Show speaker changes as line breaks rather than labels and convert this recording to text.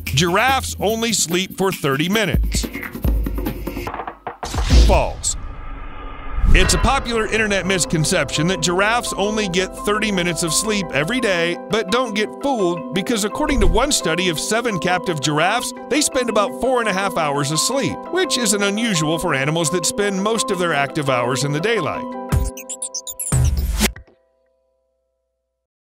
Giraffes only sleep for 30 minutes. False. It's a popular internet misconception that giraffes only get 30 minutes of sleep every day, but don't get fooled because according to one study of 7 captive giraffes, they spend about 4.5 hours asleep, which isn't unusual for animals that spend most of their active hours in the daylight.